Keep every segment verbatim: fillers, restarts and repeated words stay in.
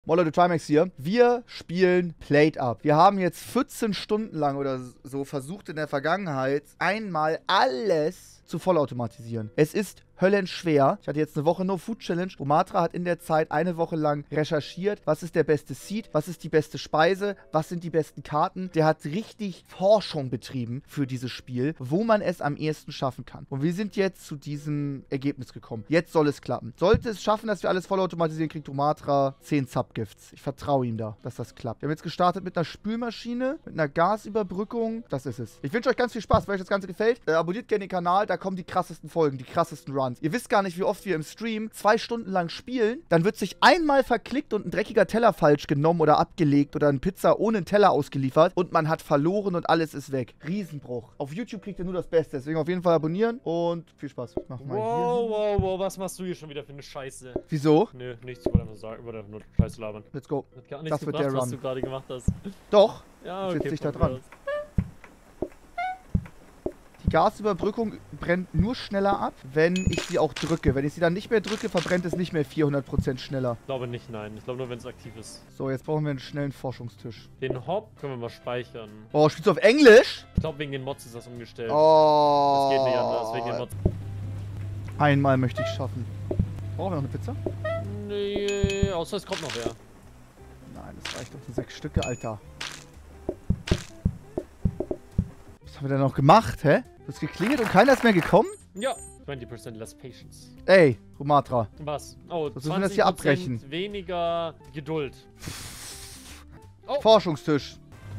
Molle Trimax hier. Wir spielen Plate Up. Wir haben jetzt vierzehn Stunden lang oder so versucht in der Vergangenheit einmal alles zu vollautomatisieren. Es ist höllenschwer. Ich hatte jetzt eine Woche No Food Challenge. Romatra hat in der Zeit eine Woche lang recherchiert, was ist der beste Seed, was ist die beste Speise, was sind die besten Karten. Der hat richtig Forschung betrieben für dieses Spiel, wo man es am ehesten schaffen kann. Und wir sind jetzt zu diesem Ergebnis gekommen. Jetzt soll es klappen. Sollte es schaffen, dass wir alles vollautomatisieren, kriegt Romatra zehn Subgifts. Ich vertraue ihm da, dass das klappt. Wir haben jetzt gestartet mit einer Spülmaschine, mit einer Gasüberbrückung. Das ist es. Ich wünsche euch ganz viel Spaß, wenn euch das Ganze gefällt. Äh, abonniert gerne den Kanal, da kommen die krassesten Folgen, die krassesten Runs. Ihr wisst gar nicht, wie oft wir im Stream zwei Stunden lang spielen. Dann wird sich einmal verklickt und ein dreckiger Teller falsch genommen oder abgelegt oder eine Pizza ohne einen Teller ausgeliefert und man hat verloren und alles ist weg. Riesenbruch. Auf YouTube kriegt ihr nur das Beste. Deswegen auf jeden Fall abonnieren und viel Spaß. Ich mach mal wow, hier. wow, wow, was machst du hier schon wieder für eine Scheiße? Wieso? Nö, nichts, ich wollte einfach sagen, ich wollte einfach nur Scheiße labern. Let's go. Hat gar nichts Das wird gebracht, der was Run. du gerade gemacht hast. Doch. Ja, Setz okay. dich da von mir dran. aus. Die Gasüberbrückung brennt nur schneller ab, wenn ich sie auch drücke. Wenn ich sie dann nicht mehr drücke, verbrennt es nicht mehr vierhundert Prozent schneller. Ich glaube nicht, nein. Ich glaube nur, wenn es aktiv ist. So, jetzt brauchen wir einen schnellen Forschungstisch. Den Hop können wir mal speichern. Oh, spielst du auf Englisch? Ich glaube, wegen den Mods ist das umgestellt. Oh. Das geht nicht anders, wegen den Mods. Einmal möchte ich schaffen. Brauchen wir noch eine Pizza? Nee, außer es kommt noch wer. Nein, das reicht doch für sechs Stücke, Alter. Was haben wir denn noch gemacht, hä? Du hast geklingelt und keiner ist mehr gekommen? Ja. zwanzig Prozent less patience. Ey, Romatra. Was? Oh, Was müssen wir das hier abbrechen? Weniger Geduld. Oh. Forschungstisch.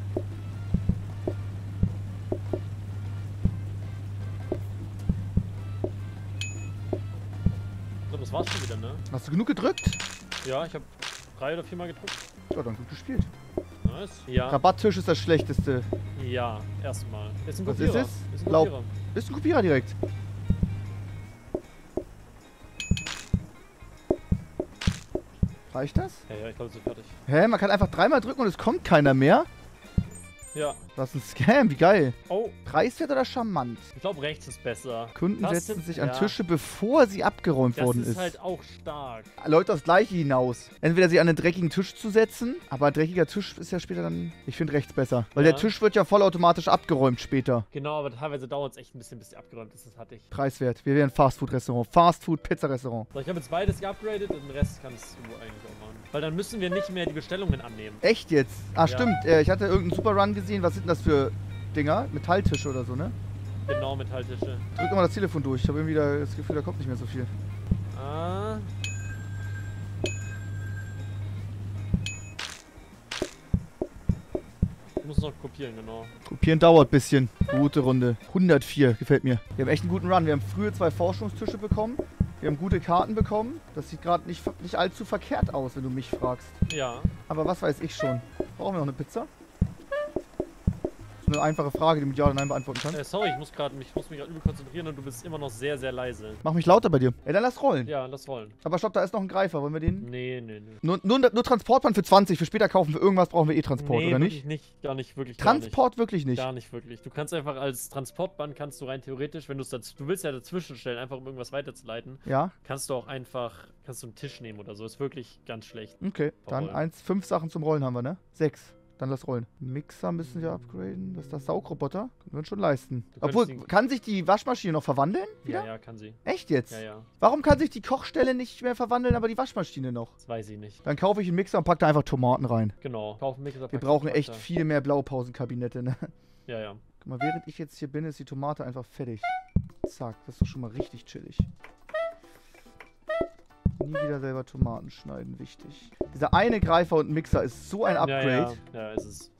So, das war's schon wieder, ne? Hast du genug gedrückt? Ja, ich habe drei oder viermal gedrückt. Ja, dann gut gespielt. Nice. Ja. Rabatttisch ist das schlechteste. Ja, erstmal. Ist ein Was Kopierer. ist es? Ist ein Laub. Kopierer. Ist ein Kopierer direkt. Reicht das? Ja, ja, ich glaube, es ist fertig. Hä? Man kann einfach dreimal drücken und es kommt keiner mehr? Ja. Das ist ein Scam, wie geil. Oh, Preiswert oder charmant? ich glaube, rechts ist besser. Kunden Das setzen sind- sich an ja. Tische, bevor sie abgeräumt Das worden ist ist. halt auch stark. Läuft aufs Gleiche hinaus. Entweder sie an einen dreckigen Tisch zu setzen, aber ein dreckiger Tisch ist ja später dann... Ich finde rechts besser. Weil Ja. der Tisch wird ja vollautomatisch abgeräumt später. Genau, aber teilweise dauert es echt ein bisschen, bis die abgeräumt ist. Das hatte ich. Preiswert. Wir wären Fastfood-Restaurant. Fastfood-Pizza-Restaurant. So, ich habe jetzt beides geupgradet und den Rest kannst du eigentlich auch machen. Weil dann müssen wir nicht mehr die Bestellungen annehmen. Echt jetzt? Ah, Ja. stimmt. Äh, ich hatte irgendeinen Super Run gesehen. Was sind denn das für Dinger? Metalltische oder so, ne? Genau, Metalltische. Drück mal das Telefon durch. Ich habe irgendwie da das Gefühl, da kommt nicht mehr so viel. Ah. Ich muss noch kopieren, genau. Kopieren dauert ein bisschen. Gute Runde. hundertvier gefällt mir. Wir haben echt einen guten Run. Wir haben früher zwei Forschungstische bekommen. Wir haben gute Karten bekommen. Das sieht gerade nicht, nicht allzu verkehrt aus, wenn du mich fragst. Ja. Aber was weiß ich schon. Brauchen wir noch eine Pizza? Das ist eine einfache Frage, die mit Ja oder Nein beantworten kann. Äh, sorry, ich muss gerade ich muss mich gerade übel konzentrieren und du bist immer noch sehr, sehr leise. Mach mich lauter bei dir. Ey, dann lass rollen. Ja, lass wollen. Aber stopp, da ist noch ein Greifer. Wollen wir den? Nee, nee, nee. Nur, nur, nur Transportbahn für zwanzig. Für später kaufen. Für irgendwas brauchen wir eh Transport, nee, oder wirklich nicht? nicht? Gar nicht, wirklich gar Transport wirklich nicht. nicht. Gar nicht wirklich. Du kannst einfach als Transportbahn, kannst du rein theoretisch, wenn du es dazu, du willst ja dazwischen stellen, einfach um irgendwas weiterzuleiten, Ja? kannst du auch einfach, kannst du einen Tisch nehmen oder so. Ist wirklich ganz schlecht. Okay. Dann Rollen. eins, fünf Sachen zum Rollen haben wir, ne? Sechs. Dann lass rollen. Mixer müssen wir upgraden. Das ist das Saugroboter. Können wir uns schon leisten. Du Obwohl, könntest ihn- kann sich die Waschmaschine noch verwandeln? Wieder? Ja, ja, kann sie. Echt jetzt? Ja, ja. Warum kann sich die Kochstelle nicht mehr verwandeln, aber die Waschmaschine noch? Das weiß ich nicht. Dann kaufe ich einen Mixer und packe da einfach Tomaten rein. Genau. Kaufen Mixer. Wir packst brauchen du echt weiter. viel mehr Blaupausenkabinette, ne? Ja, ja. Guck mal, während ich jetzt hier bin, ist die Tomate einfach fertig. Zack, das ist doch schon mal richtig chillig. Nie wieder selber Tomaten schneiden, wichtig. Dieser eine Greifer und Mixer ist so ein Upgrade. Ja, ja. ja, ist es.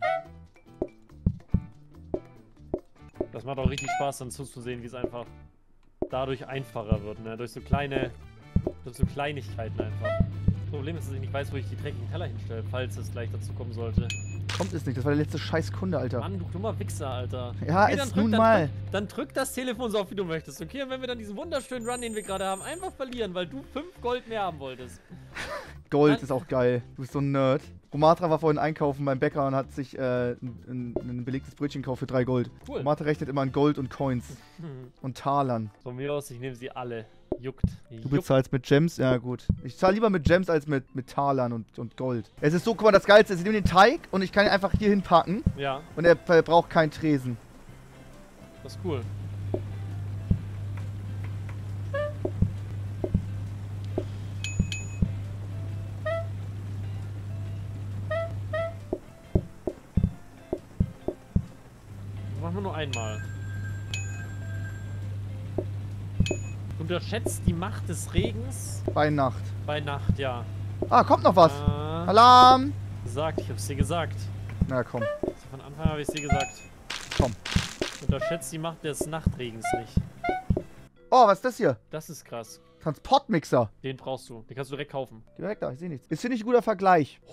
Das macht auch richtig Spaß, dann zuzusehen, wie es einfach dadurch einfacher wird, ne? Durch so kleine, durch so Kleinigkeiten einfach. Das Problem ist, dass ich nicht weiß, wo ich die dreckigen Teller hinstelle, falls es gleich dazu kommen sollte. Kommt es nicht, das war der letzte scheiß Kunde, Alter. Mann, du dummer Wichser, Alter. Ja, Okay, ist dann drück, nun dann mal. Drück, dann drück das Telefon so oft, wie du möchtest, okay? Und wenn wir dann diesen wunderschönen Run, den wir gerade haben, einfach verlieren, weil du fünf Gold mehr haben wolltest. Gold Mann. ist auch geil. Du bist so ein Nerd. Romatra war vorhin einkaufen beim Bäcker und hat sich äh, ein, ein belegtes Brötchen gekauft für drei Gold. Cool. Romatra rechnet immer in Gold und Coins Hm. und Talern. Von mir aus, ich nehme sie alle. Juckt. Du Juckt. bezahlst mit Gems? Ja, gut. Ich zahle lieber mit Gems als mit, mit Talern und, und Gold. Es ist so, guck mal, das Geilste ist, ich nehme den Teig und ich kann ihn einfach hier hinpacken. Ja, Und er, er braucht keinen Tresen. das ist cool. Machen wir nur einmal. Unterschätzt die Macht des Regens Bei Nacht. bei Nacht, ja. Ah, kommt noch was. Äh, Alarm. gesagt, ich hab's dir gesagt. Na komm. Von Anfang habe ich dir gesagt. Komm. Unterschätzt die Macht des Nachtregens nicht. Oh, was ist das hier? Das ist krass. Transportmixer. Den brauchst du. Den kannst du direkt kaufen. Geh weg da, ich sehe nichts. Ist, finde ich, ein guter Vergleich.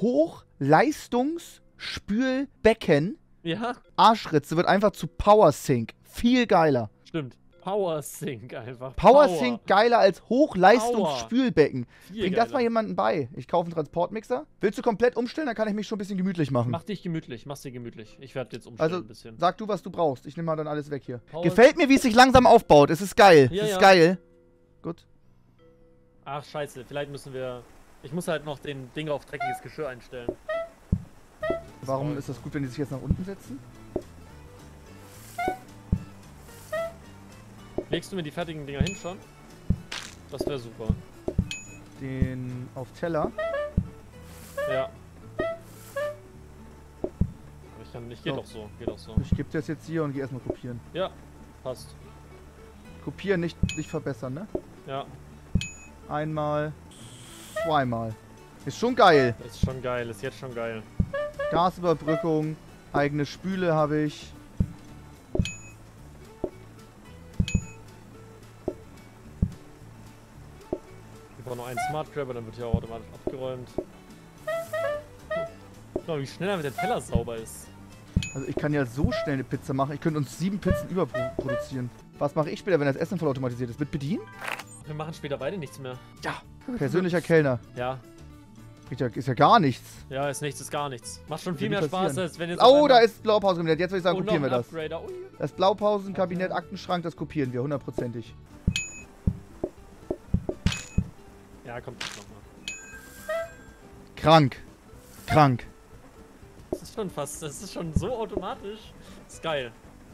Hochleistungsspülbecken. Ja, Arschritze wird einfach zu Power Sync. Viel geiler. stimmt. Power Sync einfach. Power Sync geiler als Power. Hochleistungsspülbecken. Viel Bring das geiler. mal jemandem bei. Ich kaufe einen Transportmixer. Willst du komplett umstellen? Dann kann ich mich schon ein bisschen gemütlich machen. Mach dich gemütlich, mach's dir gemütlich. Ich werde jetzt umstellen Also, ein bisschen. sag du, was du brauchst. Ich nehme mal dann alles weg hier. Power- Gefällt mir, wie es sich langsam aufbaut. Es ist geil. Ja, es ist ja. geil. Gut. Ach, scheiße. Vielleicht müssen wir... Ich muss halt noch den Ding auf dreckiges Geschirr einstellen. Warum soll- ist das gut, wenn die sich jetzt nach unten setzen? Legst du mir die fertigen Dinger hin schon? Das wäre super. Den auf Teller. Ja. Aber ich kann nicht. Geht So. doch so. Geht doch so. Ich gebe das jetzt hier und gehe erstmal kopieren. Ja. Passt. Kopieren, nicht, nicht verbessern, ne? Ja. Einmal, zweimal. Ist schon geil. Ist schon geil. Ist jetzt schon geil. Gasüberbrückung, eigene Spüle habe ich. Wir brauchen noch einen Smart Grabber, dann wird hier auch automatisch abgeräumt. Guck mal, wie schnell einfach der Teller sauber ist. Also ich kann ja so schnell eine Pizza machen. Ich könnte uns sieben Pizzen überproduzieren. Was mache ich später, wenn das Essen vollautomatisiert ist? Mit bedienen? Wir machen später beide nichts mehr. Ja. Persönlicher Kellner. Ja. Ist ja, ist ja gar nichts. Ja, ist nichts, ist gar nichts. Macht schon Wird viel nicht mehr Spaß, passieren. als wenn jetzt... auf Oh, da einmal- ist Blaupausenkabinett. Jetzt würde ich sagen, Oh, noch kopieren wir ein das. Upgrader. Ui. Das Blaupausenkabinett, Aktenschrank, das kopieren wir, hundertprozentig. Ja, kommt jetzt nochmal. Krank. Krank. Das ist schon fast, das ist schon so automatisch. Das ist geil.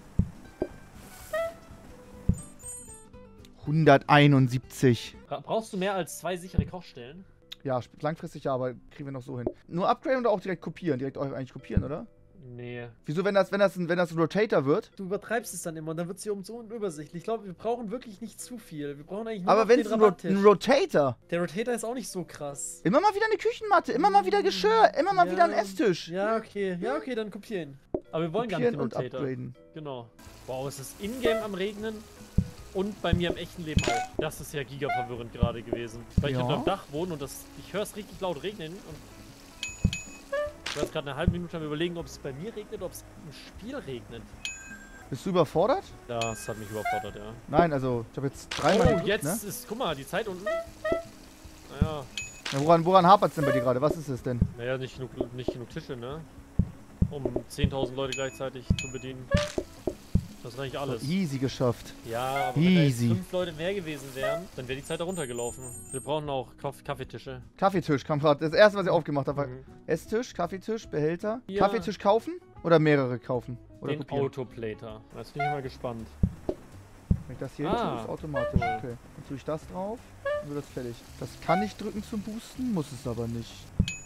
hunderteinundsiebzig. Bra brauchst du mehr als zwei sichere Kochstellen? Ja, sp- langfristig ja, aber kriegen wir noch so hin. Nur upgraden oder auch direkt kopieren? Direkt auch eigentlich kopieren, oder? Nee. Wieso, wenn das, wenn das, ein, wenn das ein Rotator wird? Du übertreibst es dann immer und dann wird es hier um so unübersichtlich. Ich glaube, wir brauchen wirklich nicht zu viel. Wir brauchen eigentlich nur Aber noch wenn den es ein, Ro Rabatttisch. ein Rotator. Der Rotator ist auch nicht so krass. Immer mal wieder eine Küchenmatte, immer mal wieder Geschirr, immer mal Ja. wieder ein Esstisch. Ja, okay. Ja, okay, dann kopieren. Aber wir wollen gar nicht Kopieren den und Rotator. upgraden. Genau. Wow, es ist in-game am Regnen und bei mir im echten Leben auch. Das ist ja giga verwirrend gerade gewesen. Weil ich Ja. auf dem Dach wohne und das, ich höre es richtig laut regnen und ich war jetzt gerade eine halbe Minute am überlegen, ob es bei mir regnet oder ob es im Spiel regnet. Bist du überfordert? Das hat mich überfordert, ja. Nein, also ich habe jetzt dreimal Oh, gedrückt, jetzt ne? ist, guck mal, die Zeit unten. Naja, Na, woran woran hapert es denn bei dir gerade? Was ist es denn? naja, nicht genug, nicht genug Tische, ne? Um zehntausend Leute gleichzeitig zu bedienen. Das ist eigentlich alles. Easy geschafft. Ja, aber wenn da jetzt Easy. fünf Leute mehr gewesen wären, dann wäre die Zeit da runtergelaufen. Wir brauchen auch Kaff Kaffeetische. Kaffeetisch kam gerade. Das erste, was ich aufgemacht habe, war Mhm. Esstisch, Kaffeetisch, Behälter. Ja. Kaffeetisch kaufen oder mehrere kaufen? Oder Den kopieren? Autoplater. Jetzt bin ich mal gespannt. Wenn ich das hier Ah. hin tue, ist automatisch. Cool. Okay. Dann tue ich das drauf, dann wird das fertig. Das kann ich drücken zum Boosten, muss es aber nicht.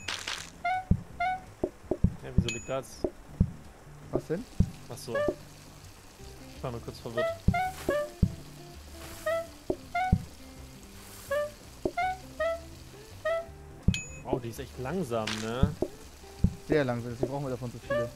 Ja, wieso liegt das? Was denn? Achso. Ich war nur kurz verwirrt. Wow, die ist echt langsam, ne? Sehr langsam, deswegen brauchen wir davon so viele.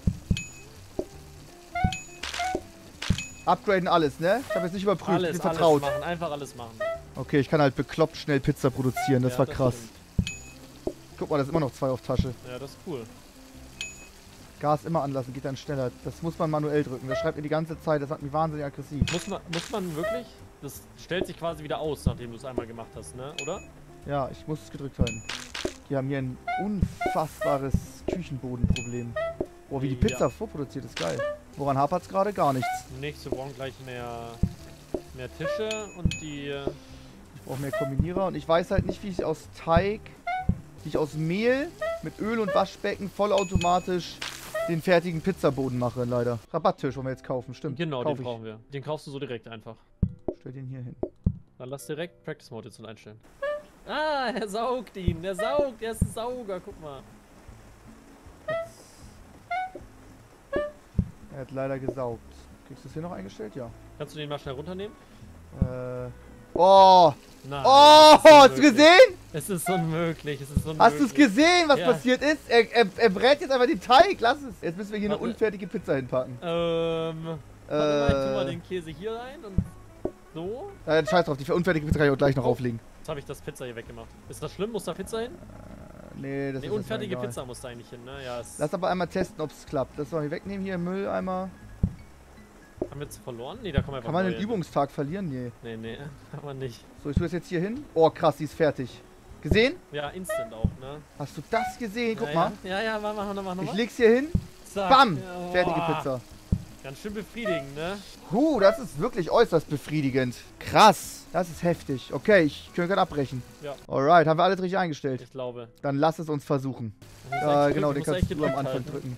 Upgraden alles, ne? Ich habe jetzt nicht überprüft, Alles, ich bin alles vertraut. machen, einfach alles machen. Okay, ich kann halt bekloppt schnell Pizza produzieren, das Ja, war krass. stimmt. Guck mal, da ist immer noch zwei auf Tasche. Ja, das ist cool. Gas immer anlassen, geht dann schneller. Das muss man manuell drücken. Das schreibt ihr die ganze Zeit, das macht mich wahnsinnig aggressiv. Muss man, muss man wirklich? Das stellt sich quasi wieder aus, nachdem du es einmal gemacht hast, ne? Oder? Ja, ich muss es gedrückt halten. Die haben hier ein unfassbares Küchenbodenproblem. Boah, wie die Ja. Pizza vorproduziert ist, geil. Woran hapert's gerade? Gar nichts. Nichts, wir brauchen gleich mehr, mehr Tische und die, äh, Die Ich brauche mehr Kombinierer. Und ich weiß halt nicht, wie ich aus Teig, wie ich aus Mehl mit Öl und Waschbecken vollautomatisch den fertigen Pizzaboden mache, leider. Rabatttisch wollen wir jetzt kaufen, stimmt. Genau, Kauf den ich. brauchen wir. Den kaufst du so direkt einfach. Stell den hier hin. Dann lass direkt Practice Mode jetzt einstellen. Ah, er saugt ihn. Er saugt. Er ist ein Sauger. Guck mal. Er hat leider gesaugt. Kriegst du es hier noch eingestellt? Ja. Kannst du den mal schnell runternehmen? Äh. Oh! Nein. Oh! es ist Hast du unmöglich. gesehen? Es ist unmöglich. Es ist unmöglich. Hast du es gesehen, was Ja. passiert ist? Er, er, er brät jetzt einfach den Teig. Lass es. Jetzt müssen wir hier eine Warte. unfertige Pizza hinpacken. Ähm. Warte mal, ich tu mal Äh. den Käse hier rein und so. Nein, scheiß drauf. Die unfertige Pizza kann ich auch gleich noch Oh. auflegen. Jetzt habe ich das Pizza hier weggemacht. Ist das schlimm? Muss da Pizza hin? Nee, das Nee, ist unfertige egal. Pizza muss da eigentlich hin, ne? Ja, es Lass aber einmal testen, ob es klappt. Das soll ich wegnehmen hier im Mülleimer. haben wir jetzt verloren? Nee, da kommen einfach Kann man neue. den Übungstag verlieren? Nee. Nee, nee, kann man nicht. So, ich tue es jetzt hier hin. Oh, krass, die ist fertig. Gesehen? Ja, instant auch, ne? Hast du das gesehen? Guck ja, mal. Ja, ja, ja mach, mach, mach, mach Ich mal. leg's hier hin. Zack. Bam! Ja, Fertige boah. Pizza. Ganz schön befriedigend, ne? Huh, das ist wirklich äußerst befriedigend. Krass. Das ist heftig. Okay, ich kann gerade abbrechen. Ja. Alright, haben wir alles richtig eingestellt. Ich glaube. Dann lass es uns versuchen. Ich muss Ja, echt genau, drücken, den ich muss kannst echt du am gedrückt Anfang halten. drücken.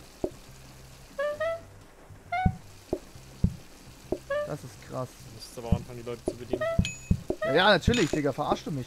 Das ist krass. Du musst aber auch anfangen, die Leute zu bedienen. Ja, ja, natürlich, Digga. Verarschst du mich.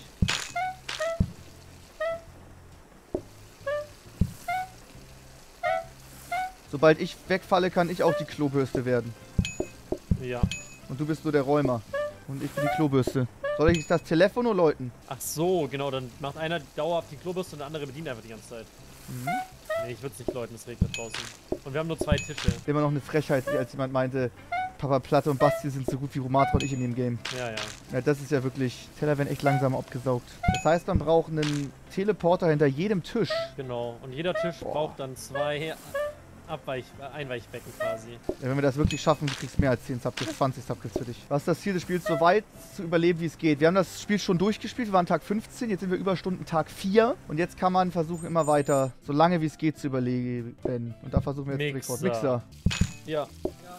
Sobald ich wegfalle, kann ich auch die Klobürste werden. Ja. Und du bist nur der Räumer. Und ich bin die Klobürste. Soll ich das Telefon nur läuten? Ach so, genau, dann macht einer dauerhaft die Klobürste und der andere bedient einfach die ganze Zeit. Mhm. Nee, ich würde es nicht läuten, es regnet draußen. Und wir haben nur zwei Tische. Immer noch eine Frechheit, als jemand meinte, Papa Platte und Basti sind so gut wie Romatra und ich in dem Game. Ja, ja. Ja, das ist ja wirklich... Teller werden echt langsam abgesaugt. Das heißt, man braucht einen Teleporter hinter jedem Tisch. Genau. Und jeder Tisch Boah. braucht dann zwei Abweich äh, Einweichbecken quasi. Ja, wenn wir das wirklich schaffen, du kriegst mehr als zehn Subkills, zwanzig Subkills für dich. Was ist das Ziel des Spiels? So weit zu überleben, wie es geht. Wir haben das Spiel schon durchgespielt, wir waren Tag fünfzehn, jetzt sind wir Überstunden Tag vier. Und jetzt kann man versuchen, immer weiter, so lange wie es geht, zu überleben. Und da versuchen wir jetzt Mixer. Mixer. Ja.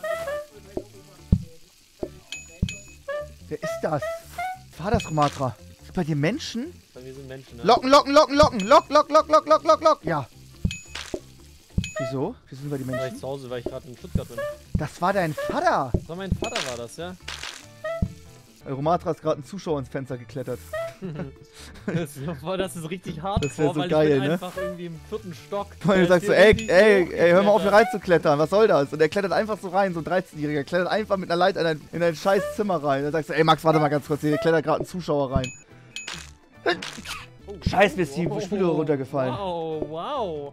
Wer ist das? War das Romatra? Sind bei dir Menschen? Weil wir sind Menschen, ne? Locken, locken, locken, locken! Lock, lock, lock, lock, lock, lock, lock! Ja. Wieso? Wieso sind bei die Weil ich Menschen? zu Hause, weil ich gerade in Stuttgart bin. Das war dein Vater! So, mein Vater war das, ja? Äh, Romatra ist gerade ein Zuschauer ins Fenster geklettert. Das ist, boah, das ist richtig hart. Das wär so weil geil, ich bin ne? einfach irgendwie im vierten Stock. Und Der du sagst ist so, hier ey, richtig ey, ey, hör mal auf hier hochgeklettert. reinzuklettern, was soll das? Und er klettert einfach so rein, so ein dreizehnjähriger, klettert einfach mit einer Leiter in ein, in ein scheiß Zimmer rein. Dann sagst du, ey Max, warte mal ganz kurz, hier klettert gerade ein Zuschauer rein. Oh, Scheiß, mir ist die wow, Spüle runtergefallen. Wow, wow.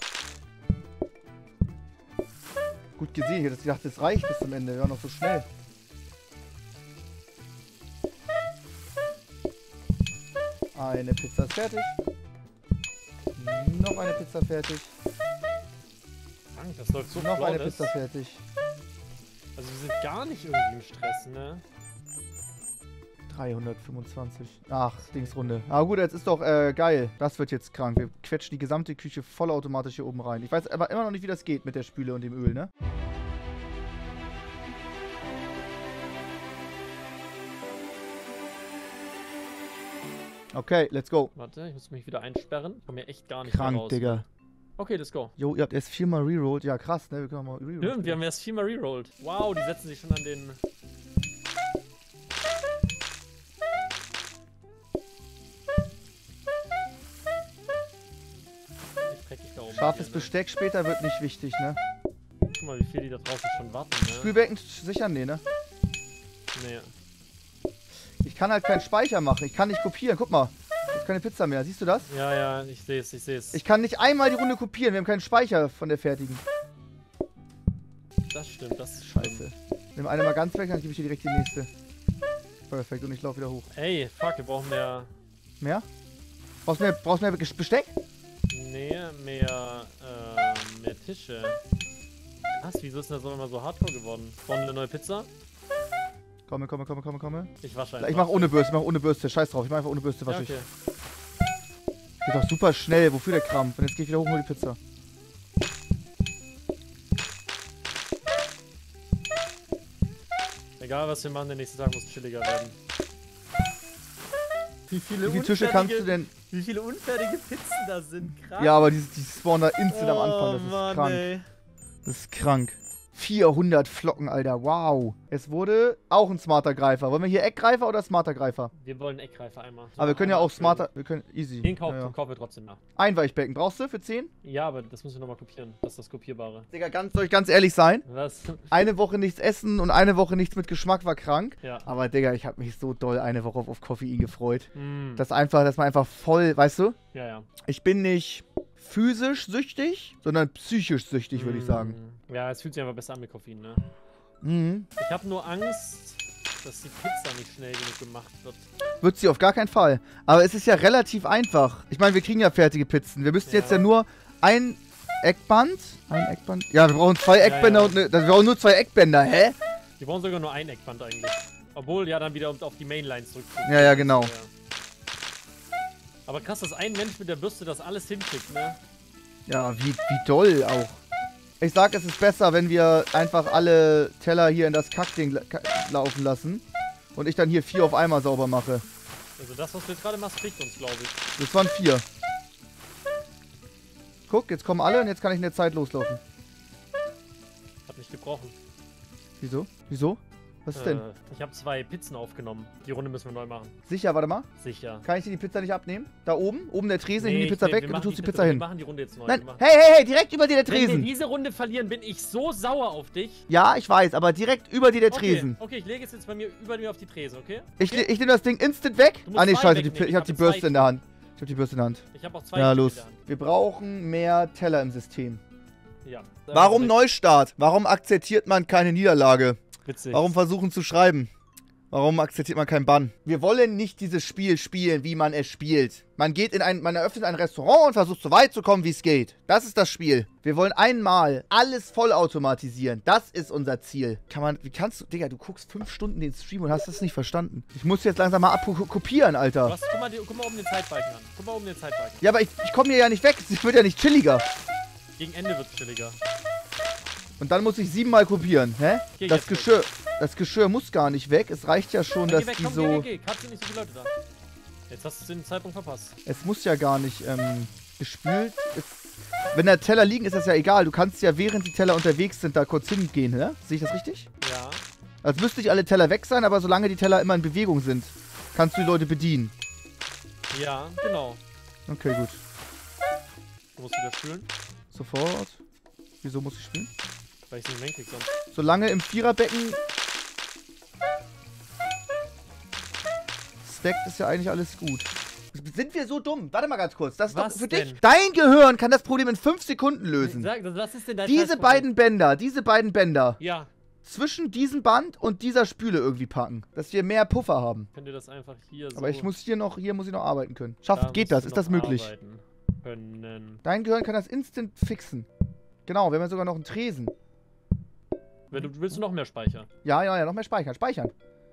Gut gesehen, ich hätte gedacht, das reicht bis zum Ende, wir waren noch so schnell. Eine Pizza ist fertig. Noch eine Pizza fertig. Frank, das läuft so Noch eine flawless. Pizza fertig. Also wir sind gar nicht irgendwie im Stress, ne? dreihundertfünfundzwanzig. Ach, Dingsrunde. Ah gut, jetzt ist doch äh, geil. Das wird jetzt krank. Wir quetschen die gesamte Küche vollautomatisch hier oben rein. Ich weiß aber immer noch nicht, wie das geht mit der Spüle und dem Öl, ne? Okay, let's go. Warte, ich muss mich wieder einsperren. Ich komme hier echt gar nicht mehr Krank, raus. Digga. Okay, let's go. Jo, ihr habt erst viermal rerollt. Ja, krass, ne? Wir können auch mal rerollen. Stimmt, wir haben erst viermal rerollt. Wow, die setzen sich schon an den... Ich dreckig da oben Scharfes hier, ne? Besteck später wird nicht wichtig, ne? Guck mal, wie viel die da draußen schon warten, ne? Spülbecken sichern, nee, ne? Nee. Ich kann halt keinen Speicher machen. Ich kann nicht kopieren. Guck mal. Jetzt keine Pizza mehr. Siehst du das? Ja, ja, ich sehe es, ich sehe es. Ich kann nicht einmal die Runde kopieren. Wir haben keinen Speicher von der fertigen. Das stimmt, das ist schlimm. Scheiße. Nimm eine mal ganz weg, dann gebe ich dir direkt die nächste. Perfekt. Und ich laufe wieder hoch. Ey, fuck, wir brauchen mehr... Mehr? Brauchst du mehr, brauchst du mehr Besteck? Nee, mehr, äh, mehr Tische. Was, wieso ist denn das auch immer so hardcore geworden? Wollen wir eine neue Pizza? Komme, komme, komme, komme, komme. Ich wasche einfach. Ich mach ohne Bürste, ich mach ohne Bürste. Scheiß drauf. Ich mach einfach ohne Bürste, Ja, wasche okay. ich. Geht doch super schnell. Wofür der Krampf? Und jetzt gehe ich wieder hoch und hol die Pizza. Egal was wir machen, der nächste Tag muss chilliger werden. Wie viele, Wie viele Tische kannst du denn... Wie viele unfertige Pizzen da sind, krass. Ja, aber die, die spawnen da instant am Oh, Anfang. Das ist Mann, krank. ey. Das ist krank. vierhundert Flocken, Alter. Wow. Es wurde auch ein smarter Greifer. Wollen wir hier Eckgreifer oder smarter Greifer? Wir wollen Eckgreifer einmal. Aber wir können ja Einmal auch smarter... Wir können... Easy. Den kaufen, Ja, ja. kaufen wir trotzdem nach. Einweichbecken. Brauchst du für zehn? Ja, aber das müssen wir nochmal kopieren. Das ist das Kopierbare. Digga, ganz, soll ich ganz ehrlich sein? Was? Eine Woche nichts essen und eine Woche nichts mit Geschmack war krank. Ja. Aber Digga, ich habe mich so doll eine Woche auf, auf Koffein gefreut. Mm. Das einfach, dass man einfach voll, weißt du? Ja, ja. Ich bin nicht physisch süchtig, sondern psychisch süchtig, würde ich Mm. sagen. Ja, es fühlt sich einfach besser an mit Koffein, ne? Mhm. Ich habe nur Angst, dass die Pizza nicht schnell genug gemacht wird. Wird sie auf gar keinen Fall. Aber es ist ja relativ einfach. Ich meine, wir kriegen ja fertige Pizzen. Wir müssten Ja. jetzt ja nur ein Eckband. Ein Eckband? Ja, wir brauchen zwei Eckbänder ja. und ne, wir brauchen nur zwei Eckbänder, hä? Wir brauchen sogar nur ein Eckband eigentlich. Obwohl, ja, dann wieder um auf die Mainline zurückzukommen. Ja, ja, genau. Ja. Aber krass, dass ein Mensch mit der Bürste das alles hinkriegt, ne? Ja, wie, wie doll auch. Ich sag, es ist besser, wenn wir einfach alle Teller hier in das Kackding la ka laufen lassen. Und ich dann hier vier auf einmal sauber mache. Also das, was du jetzt gerade machst, kriegt uns, glaube ich. Das waren vier. Guck, jetzt kommen alle und jetzt kann ich in der Zeit loslaufen. Hat nicht gebrochen. Wieso? Wieso? Was ist denn? Äh, ich habe zwei Pizzen aufgenommen. Die Runde müssen wir neu machen. Sicher, warte mal. Sicher. Kann ich dir die Pizza nicht abnehmen? Da oben? Oben der Tresen, ich nehme die ich- Pizza nee, weg wir und du machen tust die Pizza Wir hin. machen die Runde jetzt neu. Nein, Wir machen- hey, hey, hey, direkt über dir der Wenn wir Tresen. diese Runde verlieren, bin ich so sauer auf dich. Ja, ich weiß, aber direkt über dir der Okay, Tresen. okay, ich lege es jetzt bei mir über mir auf die Tresen, okay? Ich, okay? ich nehme das Ding instant weg. Du musst Ah, nee, zwei scheiße, die, wegnehmen, ich hab ich die habe Bürste zwei. in der Hand. Ich hab die Bürste in der Hand. Ich habe auch zwei Ja, in los. der Hand. Wir brauchen mehr Teller im System. Ja. Warum Also, Neustart? Warum akzeptiert man keine Niederlage? Witzig. Warum versuchen zu schreiben? Warum akzeptiert man keinen Bann? Wir wollen nicht dieses Spiel spielen, wie man es spielt. Man geht in ein, man eröffnet ein Restaurant und versucht so weit zu kommen, wie es geht. Das ist das Spiel. Wir wollen einmal alles vollautomatisieren. Das ist unser Ziel. Kann man, wie kannst du, Digga, du guckst fünf Stunden den Stream und hast das nicht verstanden. Ich muss jetzt langsam mal abkopieren, Alter. Was? Guck mal, die, guck mal oben den Zeitbalken an. Guck mal oben den Zeitbalken. Ja, aber ich, ich komme hier ja nicht weg. Es wird ja nicht chilliger. Gegen Ende wird es chilliger. Und dann muss ich siebenmal kopieren, hä? Geh Das jetzt weg. Geschirr, das Geschirr muss gar nicht weg. Es reicht ja schon, Dann dass geh weg, die komm, so... geh, geh, geh. Gerade sind nicht so viele Leute da. Jetzt hast du den Zeitpunkt verpasst. Es muss ja gar nicht ähm, gespült. Es, wenn da Teller liegen, ist das ja egal. Du kannst ja, während die Teller unterwegs sind, da kurz hingehen, ne? Sehe ich das richtig? Ja. Als müssten nicht alle Teller weg sein, aber solange die Teller immer in Bewegung sind, kannst du die Leute bedienen. Ja, genau. Okay, gut. Du musst wieder spülen, Sofort. Wieso muss ich spielen? weil ich es nicht mehr hinkrieg sonst. Solange im Viererbecken stackt, ist ja eigentlich alles gut. Sind wir so dumm? Warte mal ganz kurz. Das ist Was doch für denn? dich. Dein Gehirn kann das Problem in fünf Sekunden lösen. Sag, was ist denn dein Diese Scheißproblem? beiden Bänder, diese beiden Bänder Ja. zwischen diesem Band und dieser Spüle irgendwie packen, dass wir mehr Puffer haben. Könnt ihr das einfach hier so... Aber ich muss hier noch, hier muss ich noch arbeiten können. Schafft, da geht musst das? du Ist das noch möglich? arbeiten Können. Dein Gehirn kann das instant fixen. Genau, wir haben ja sogar noch einen Tresen. Wenn du willst du noch mehr Speicher. Ja, ja, ja, noch mehr speichern. Speichern.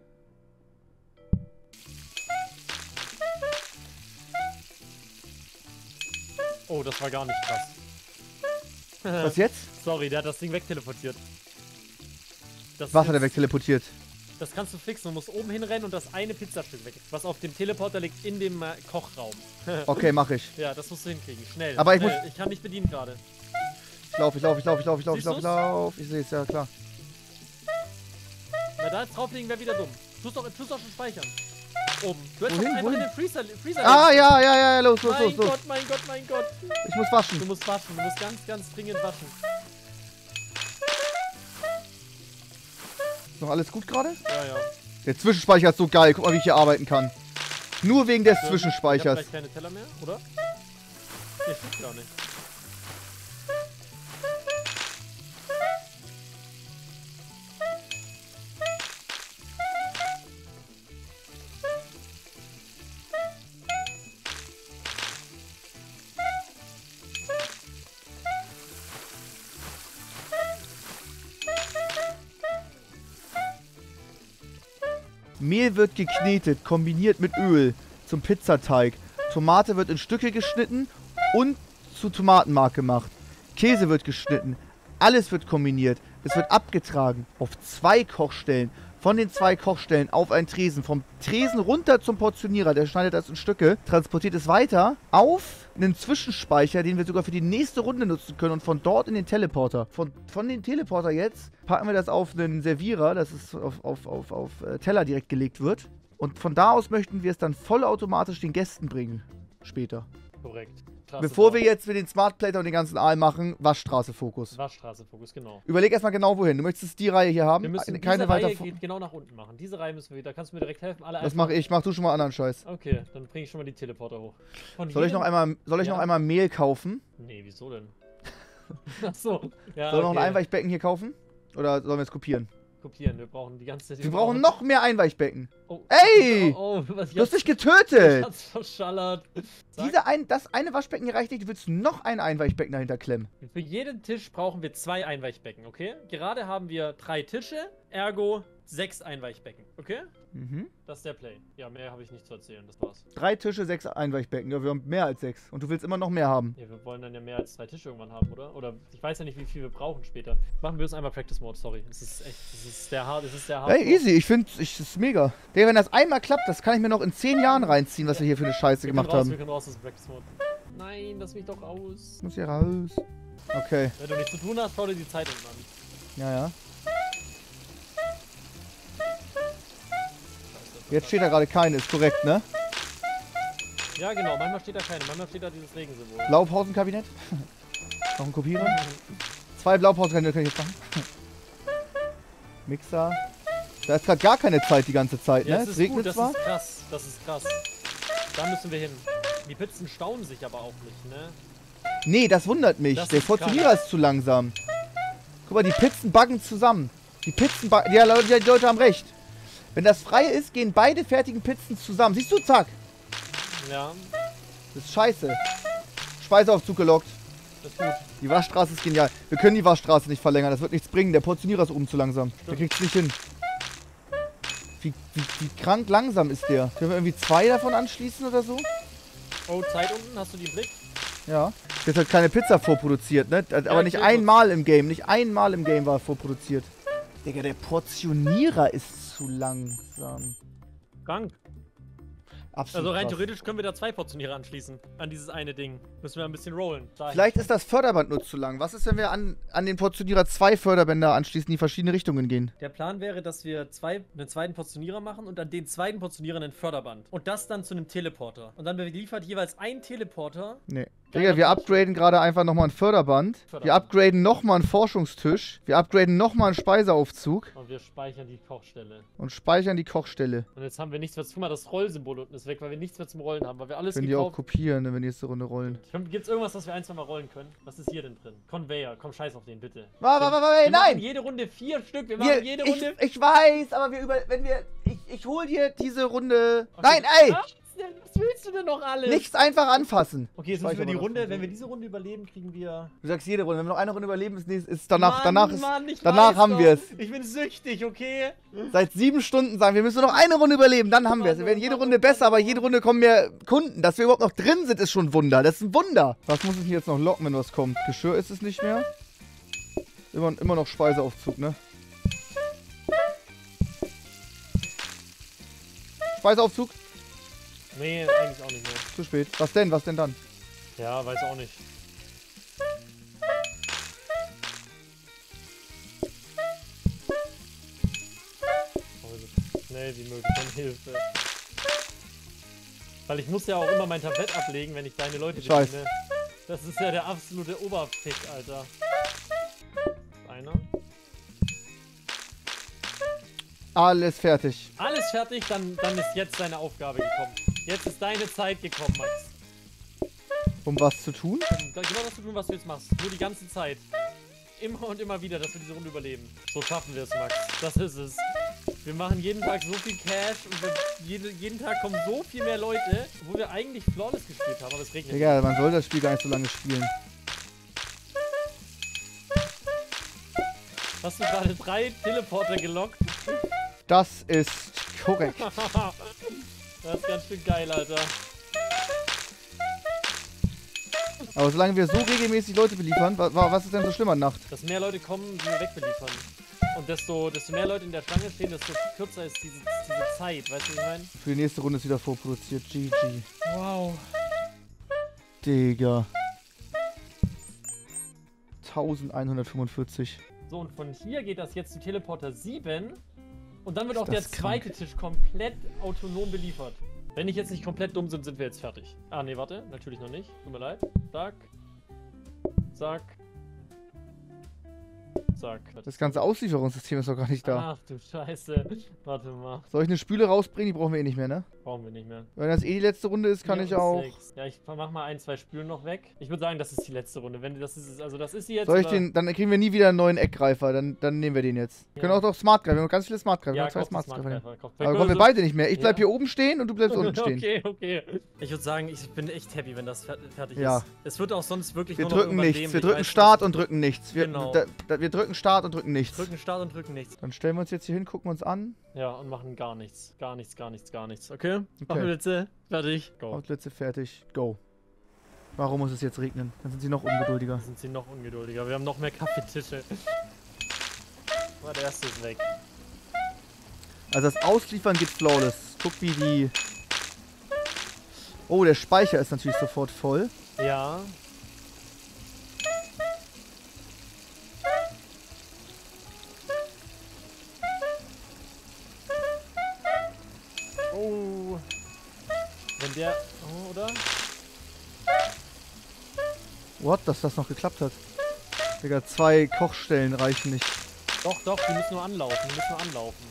Oh, das war gar nicht krass. Was jetzt? Sorry, der hat das Ding wegteleportiert. Das Was ist hat er jetzt- wegteleportiert? Das kannst du fixen. Du musst oben hinrennen und das eine Pizzastück weg. Was auf dem Teleporter liegt in dem äh, Kochraum. Okay, mach ich. Ja, das musst du hinkriegen. Schnell. Aber ich schnell. Ich kann nicht bedienen gerade. Ich lauf, ich lauf, ich lauf, ich lauf, ich lauf, ich Siehst lauf, ich du's? lauf. Ich sehe es, ja klar. Weil da jetzt drauflegen wäre wieder dumm. Tust doch, tust doch schon speichern. Oben. Du hättest Wohin, doch einfach wohin? in den Freezer, Freezer Ah, legen. ja, ja, ja, los, los, Mein los, los. Gott, mein Gott, mein Gott. Ich muss Du waschen. musst waschen. Du musst ganz, ganz dringend waschen. Ist noch alles gut gerade? Ja, ja. Der Zwischenspeicher ist so geil. Guck mal, wie ich hier arbeiten kann. Nur wegen des So, Zwischenspeichers. Ich hab gleich keine Teller mehr, oder? Nee, stimmt gar nicht. Mehl wird geknetet, kombiniert mit Öl zum Pizzateig. Tomate wird in Stücke geschnitten und zu Tomatenmark gemacht. Käse wird geschnitten. Alles wird kombiniert. Es wird abgetragen auf zwei Kochstellen von den zwei Kochstellen auf einen Tresen, vom Tresen runter zum Portionierer, der schneidet das in Stücke, transportiert es weiter auf einen Zwischenspeicher, den wir sogar für die nächste Runde nutzen können und von dort in den Teleporter. Von, von den Teleporter jetzt packen wir das auf einen Servierer, dass es auf, auf, auf, auf äh, Teller direkt gelegt wird. Und von da aus möchten wir es dann vollautomatisch den Gästen bringen. Später. Korrekt. Bevor wir jetzt mit den Smart Plater und den ganzen Aal machen, Waschstraße-Fokus. Waschstraße-Fokus, genau. Überleg erstmal genau wohin. Du möchtest die Reihe hier haben. Wir müssen Eine- diese keine weiter Reihe vor- geht genau nach unten machen. Diese Reihe müssen wir, da kannst du mir direkt helfen. Alle Das einfach- mache ich. Mach du schon mal anderen Scheiß. Okay, dann bringe ich schon mal die Teleporter hoch. Von Soll ich noch jedem- einmal, soll ich Ja. noch einmal Mehl kaufen? Nee, wieso denn? Achso. Ja, Soll ich noch ein okay. Einweichbecken hier kaufen? Oder sollen wir es kopieren? Kopieren, wir brauchen die ganze Zeit... Wir brauchen noch mehr Einweichbecken. Oh. Ey! Oh, oh, was Du hast dich Ich getötet! hab's verschallert. Sag, Diese ein, das eine Waschbecken hier reicht nicht. Du willst noch ein Einweichbecken dahinter klemmen. für jeden Tisch brauchen wir zwei Einweichbecken, okay? Gerade haben wir drei Tische, ergo sechs Einweichbecken, okay? Mhm. Das ist der Play. Ja, mehr habe ich nicht zu erzählen, das war's. Drei Tische, sechs Einweichbecken. Ja, wir haben mehr als sechs. Und du willst immer noch mehr haben. Ja, wir wollen dann ja mehr als drei Tische irgendwann haben, oder? Oder ich weiß ja nicht, wie viel wir brauchen später. Machen wir es einmal Practice Mode, sorry. Es ist echt, es ist der hart, es ist der hart. Ey, easy. Ich finde, ich, das ist mega. Digga, wenn das einmal klappt, das kann ich mir noch in zehn Jahren reinziehen, was wir hier für eine Scheiße wir gemacht können raus, haben. Wir können raus aus dem Practice Mode. Nein, lass mich doch raus. Muss hier raus. Okay. Wenn du nichts zu tun hast, schau dir die Zeit unten an. Ja, ja. Jetzt steht da gerade keine, ist korrekt, ne? Ja, genau, manchmal steht da keine, manchmal steht da dieses Regensymbol. Blaupausenkabinett. Noch ein Kopierer. Zwei Blaupausenkabinette kann ich jetzt machen. Mixer. Da ist gerade gar keine Zeit die ganze Zeit, Ja, ne? das Es ist gut, regnet das zwar. ist krass, das ist krass. Da müssen wir hin. Die Pizzen stauen sich aber auch nicht, ne? Nee, das wundert mich. Das Der ist Portionierer ist zu langsam. Guck mal, die Pizzen buggen zusammen. Die Pizzen buggen. Ja, Leute, die Leute haben recht. Wenn das frei ist, gehen beide fertigen Pizzen zusammen. Siehst du, zack. Ja, Das ist scheiße. Speiseaufzug gelockt. das ist gut. Die Waschstraße ist genial. Wir können die Waschstraße nicht verlängern. Das wird nichts bringen. Der Portionierer ist oben zu langsam. Der kriegt's nicht hin. Wie, wie, wie krank langsam ist der? Können wir irgendwie zwei davon anschließen oder so? Oh, Zeit unten, hast du die im Blick? Ja. Jetzt hat keine Pizza vorproduziert, ne? Aber Ja, nicht ich will einmal im Game. Nicht einmal im Game war vorproduziert. Digga, der Portionierer ist zu langsam. Krank. Absolut. Also rein krass. theoretisch können wir da zwei Portionierer anschließen. An dieses eine Ding. Müssen wir ein bisschen rollen. Dahin. Vielleicht ist das Förderband nur zu lang. Was ist, wenn wir an, an den Portionierer zwei Förderbänder anschließen, die in verschiedene Richtungen gehen? Der Plan wäre, dass wir zwei, einen zweiten Portionierer machen und an den zweiten Portionierer einen Förderband. Und das dann zu einem Teleporter. Und dann beliefert jeweils ein Teleporter. Nee. Digga, wir upgraden gerade einfach nochmal ein Förderband. Wir Förderband. upgraden nochmal einen Forschungstisch. Wir upgraden nochmal einen Speiseaufzug. Und wir speichern die Kochstelle. Und speichern die Kochstelle. Und jetzt haben wir nichts mehr. Guck mal, das Rollsymbol unten ist weg, weil wir nichts mehr zum Rollen haben, weil wir alles Können die auch gekauft kopieren, wenn wir nächste Runde rollen. Gibt es irgendwas, was wir ein, zwei Mal rollen können? Was ist hier denn drin? Conveyor, komm, scheiß auf den, bitte. Warte, warte, wir warte, machen nein! jede Runde vier Stück, wir machen Wir, jede ich, Runde... ich weiß, aber wir über. Wenn wir. Ich, ich hol dir diese Runde. Okay. Nein, ey! Was denn? Was willst du denn noch alles? Nichts einfach anfassen. Okay, jetzt müssen Speicher wir die mal das Runde, von wenn so. wir diese Runde überleben, kriegen wir... Du sagst jede Runde. Wenn wir noch eine Runde überleben, ist, nächst- ist danach. Mann, danach ist. Mann, ich danach weiß haben doch. wir es. Ich bin süchtig, okay? Seit sieben Stunden sagen wir, müssen nur noch eine Runde überleben, dann haben wir es. Wir werden jede Runde besser, aber jede Runde kommen mehr Kunden. Dass wir überhaupt noch drin sind, ist schon ein Wunder. Das ist ein Wunder. Was muss ich jetzt noch locken, wenn was kommt? Geschirr ist es nicht mehr. Immer, immer noch Speiseaufzug, ne? Speiseaufzug? Nee, eigentlich auch nicht mehr. Zu spät. Was denn? Was denn dann? Ja, weiß auch nicht. Oh, so schnell wie möglich, dann Hilfe. Weil ich muss ja auch immer mein Tablett ablegen, wenn ich deine Leute Ich weiß. bediene. Das ist ja der absolute Oberfick, Alter. Einer. Alles fertig. Alles fertig, dann, dann ist jetzt deine Aufgabe gekommen. Jetzt ist deine Zeit gekommen, Max. Um was zu tun? Da genau das zu tun, was du jetzt machst. Nur die ganze Zeit. Immer und immer wieder, dass wir diese Runde überleben. So schaffen wir es, Max. Das ist es. Wir machen jeden Tag so viel Cash und wir, jede, jeden Tag kommen so viel mehr Leute, wo wir eigentlich flawless gespielt haben, aber es regnet. Egal, man soll das Spiel gar nicht so lange spielen. Hast du gerade drei Teleporter gelockt? Das ist korrekt. Das ist ganz schön geil, Alter. Aber solange wir so regelmäßig Leute beliefern, wa wa was ist denn so schlimm an Nacht? Dass mehr Leute kommen, die wir wegbeliefern. Und desto, desto mehr Leute in der Schlange stehen, desto kürzer ist diese, diese Zeit. Weißt du, was ich meine? Für die nächste Runde ist wieder vorproduziert. G G. Wow. Digga. elfhundertfünfundvierzig. So, und von hier geht das jetzt zu Teleporter sieben. Und dann wird Ist auch der das krank. zweite Tisch komplett autonom beliefert. Wenn ich jetzt nicht komplett dumm sind, sind wir jetzt fertig. Ah, nee, warte. Natürlich noch nicht. Tut mir leid. Zack. Zack. Zack. Das ganze Auslieferungssystem ist doch gar nicht da. Ach du Scheiße. Warte mal. Soll ich eine Spüle rausbringen? Die brauchen wir eh nicht mehr, ne? Brauchen wir nicht mehr. Wenn das eh die letzte Runde ist, kann Vier ich und auch... sechs. Ja, ich mach mal ein, zwei Spülen noch weg. Ich würde sagen, das ist die letzte Runde. Wenn das ist, also das ist die jetzt. Soll ich oder? den... Dann kriegen wir nie wieder einen neuen Eckgreifer. Dann, dann nehmen wir den jetzt. Wir Ja. können auch doch Smart Greifer. Wir haben ganz viele Smart Greifer. Ja, wir haben zwei kauf Smart die Greifer. Smart-Greifer, kauf- Aber kommen wir beide nicht mehr. Ich bleib Ja. hier oben stehen und du bleibst unten stehen. Okay, okay. Ich würde sagen, ich bin echt happy, wenn das fer- fertig Ja. ist. Es wird auch sonst wirklich Wir nur noch drücken irgendwann nichts. dämlich, Wir drücken weißt du? Start und drücken nichts. Wir, Genau. da, da, wir drücken Start und drücken nichts. Drücken Start und drücken nichts. Dann stellen wir uns jetzt hier hin, gucken uns an. Ja, und machen gar nichts. Gar nichts, gar nichts, gar nichts. Okay? Okay. Machen wir jetzt. Fertig. Go. Outlets fertig. Go. Warum muss es jetzt regnen? Dann sind sie noch ungeduldiger. Sind sie noch ungeduldiger. Wir haben noch mehr Kaffeetische. Oh, der erste ist weg. Also das Ausliefern geht flawless. Guck wie die... Oh, der Speicher ist natürlich sofort voll. Ja. Oh. Wenn der... Oh, oder? What? Dass das noch geklappt hat. Digga, zwei Kochstellen reichen nicht. Doch, doch, die müssen nur anlaufen. Die müssen nur anlaufen.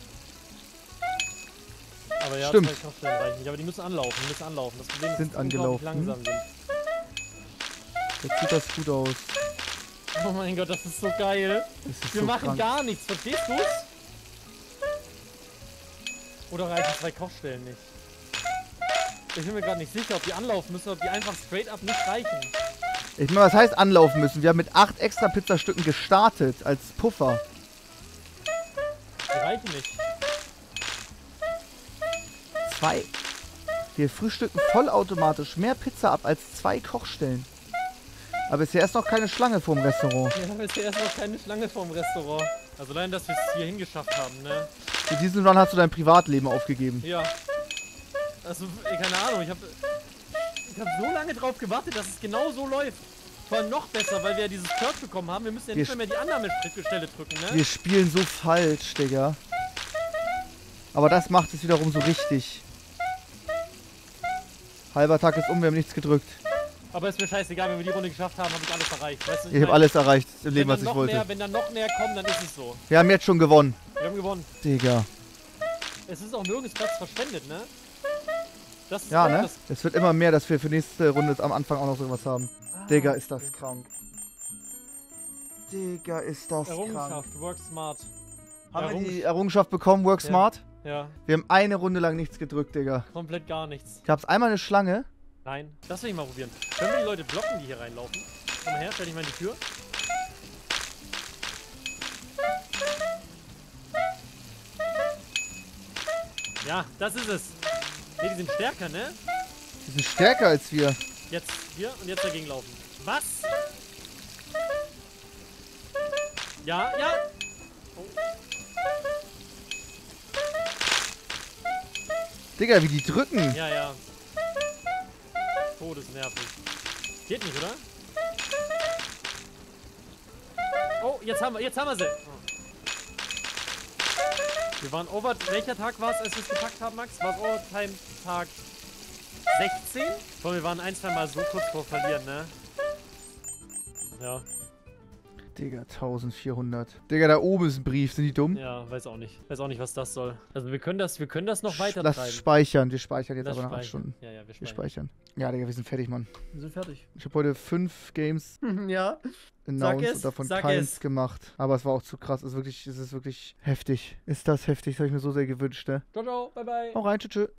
Aber ja, Stimmt. zwei Kochstellen reichen nicht. Aber die müssen anlaufen. Die müssen anlaufen. Das Problem ist, Sind dass die unglaublich angelaufen. langsam sind. Jetzt sieht das gut aus. Oh mein Gott, das ist so geil. Das ist Wir so machen krank. gar nichts, verstehst du's? Oder reichen zwei Kochstellen nicht? Ich bin mir gerade nicht sicher, ob die anlaufen müssen oder ob die einfach straight up nicht reichen. Ich meine, was heißt anlaufen müssen? Wir haben mit acht extra Pizzastücken gestartet als Puffer. Die reichen nicht. Zwei. Wir frühstücken vollautomatisch mehr Pizza ab als zwei Kochstellen. Aber bisher ist noch keine Schlange vorm Restaurant. Wir haben jetzt erst noch keine Schlange vorm Restaurant. Also allein, dass wir es hier hingeschafft haben, ne? Für diesen Run hast du dein Privatleben aufgegeben. Ja. Also, ey, keine Ahnung, ich habe ich hab so lange drauf gewartet, dass es genau so läuft. Vor allem noch besser, weil wir ja dieses Perk bekommen haben. Wir müssen ja Wir nicht mehr, mehr die Annahmestelle drücken, ne? Wir spielen so falsch, Digga. Aber das macht es wiederum so richtig. Halber Tag ist um, wir haben nichts gedrückt. Aber ist mir scheißegal, wenn wir die Runde geschafft haben, habe ich alles erreicht. Weißt du, Ich habe meine, alles erreicht im wenn Leben, dann was ich noch wollte. Mehr, wenn dann noch näher kommen, dann ist es so. Wir haben jetzt schon gewonnen. Wir haben gewonnen. Digga. Es ist auch nirgends Platz verschwendet, ne? Das ist Ja, auch ne? das- Es wird immer mehr, dass wir für nächste Runde am Anfang auch noch sowas haben. Ah, Digga, ist das krank. Digga, ist das krank. Errungenschaft, work smart. Haben wir Errungenschaft- die Errungenschaft bekommen, Work Ja. Smart? Ja, Wir haben eine Runde lang nichts gedrückt, Digga. komplett gar nichts. Gab's einmal eine Schlange? Nein, das will ich mal probieren. Können wir die Leute blocken, die hier reinlaufen? Komm mal her, stell dich mal in die Tür. Ja, das ist es. Ne, die sind stärker, ne? Die sind stärker als wir. Jetzt hier und jetzt dagegen laufen. Was? Ja, ja. Oh. Digga, wie die drücken. Ja, ja. Todesnervig. Geht nicht, oder? Oh, jetzt haben wir, jetzt haben wir sie. Oh. Wir waren over... Welcher Tag war es, als wir es gepackt haben, Max? War es Overtime-Tag sechzehn? Boah, wir waren ein, zwei Mal so kurz vor verlieren, ne? Ja, Digga, eintausendvierhundert. Digga, da oben ist ein Brief. Sind die dumm? ja, weiß auch nicht. Weiß auch nicht, was das soll. Also wir können das, wir können das noch weiter Lass treiben. speichern. Wir speichern jetzt Lass aber nach acht speichern. Stunden. Ja, ja, wir Wir speichern. speichern. Ja, Digga, wir sind fertig, Mann. Wir sind fertig. Ich habe heute fünf Games Ja. announced es, und davon sag keins es. gemacht. Aber es war auch zu krass. Es ist wirklich, es ist wirklich heftig. Ist das heftig? Das habe ich mir so sehr gewünscht, ne? Ciao, ciao, bye, bye. Hau rein, tschüss. tschüss.